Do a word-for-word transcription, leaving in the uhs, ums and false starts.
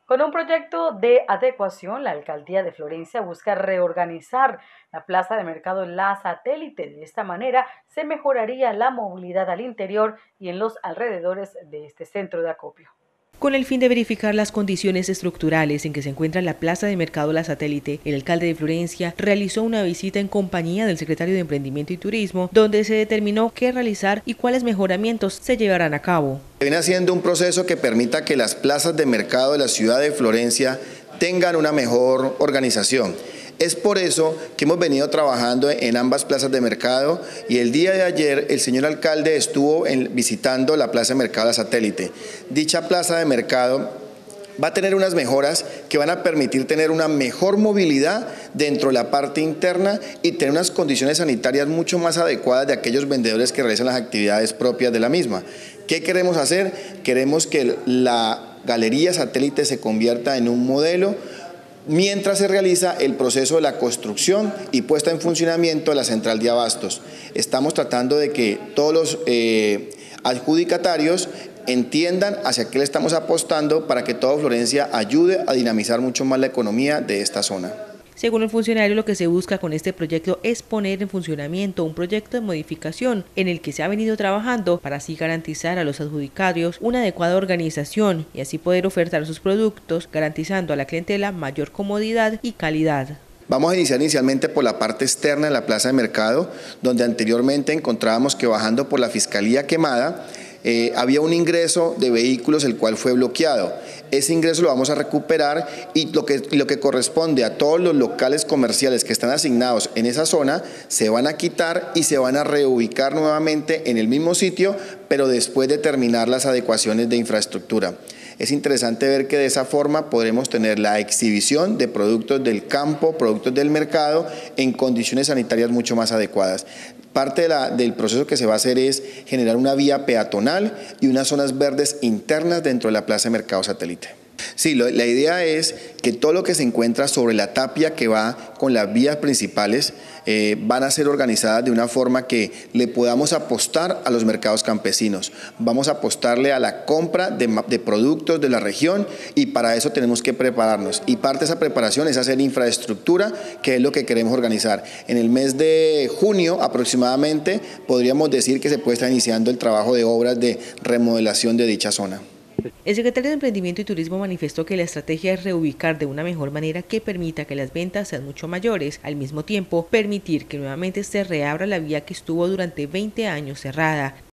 Con un proyecto de adecuación, la alcaldía de Florencia busca reorganizar la plaza de mercado La Satélite. De esta manera se mejoraría la movilidad al interior y en los alrededores de este centro de acopio. Con el fin de verificar las condiciones estructurales en que se encuentra la plaza de mercado La Satélite, el alcalde de Florencia realizó una visita en compañía del secretario de Emprendimiento y Turismo, donde se determinó qué realizar y cuáles mejoramientos se llevarán a cabo. Viene haciendo un proceso que permita que las plazas de mercado de la ciudad de Florencia tengan una mejor organización. Es por eso que hemos venido trabajando en ambas plazas de mercado y el día de ayer el señor alcalde estuvo en, visitando la plaza de mercado La Satélite. Dicha plaza de mercado va a tener unas mejoras que van a permitir tener una mejor movilidad dentro de la parte interna y tener unas condiciones sanitarias mucho más adecuadas de aquellos vendedores que realizan las actividades propias de la misma. ¿Qué queremos hacer? Queremos que la Galería Satélite se convierta en un modelo mientras se realiza el proceso de la construcción y puesta en funcionamiento de la central de abastos. Estamos tratando de que todos los eh, adjudicatarios entiendan hacia qué le estamos apostando para que toda Florencia ayude a dinamizar mucho más la economía de esta zona. Según el funcionario, lo que se busca con este proyecto es poner en funcionamiento un proyecto de modificación en el que se ha venido trabajando para así garantizar a los adjudicatarios una adecuada organización y así poder ofertar sus productos, garantizando a la clientela mayor comodidad y calidad. Vamos a iniciar inicialmente por la parte externa de la plaza de mercado, donde anteriormente encontrábamos que bajando por la Fiscalía Quemada, Eh, había un ingreso de vehículos el cual fue bloqueado. Ese ingreso lo vamos a recuperar y lo que, lo que corresponde a todos los locales comerciales que están asignados en esa zona se van a quitar y se van a reubicar nuevamente en el mismo sitio, pero después de terminar las adecuaciones de infraestructura. Es interesante ver que de esa forma podremos tener la exhibición de productos del campo, productos del mercado en condiciones sanitarias mucho más adecuadas. Parte de la, del proceso que se va a hacer es generar una vía peatonal y unas zonas verdes internas dentro de la plaza de mercado Satélite. Sí, lo, la idea es que todo lo que se encuentra sobre la tapia que va con las vías principales eh, van a ser organizadas de una forma que le podamos apostar a los mercados campesinos. Vamos a apostarle a la compra de, de productos de la región y para eso tenemos que prepararnos. Y parte de esa preparación es hacer infraestructura, que es lo que queremos organizar. En el mes de junio aproximadamente podríamos decir que se puede estar iniciando el trabajo de obras de remodelación de dicha zona. El secretario de Emprendimiento y Turismo manifestó que la estrategia es reubicar de una mejor manera que permita que las ventas sean mucho mayores, al mismo tiempo permitir que nuevamente se reabra la vía que estuvo durante veinte años cerrada.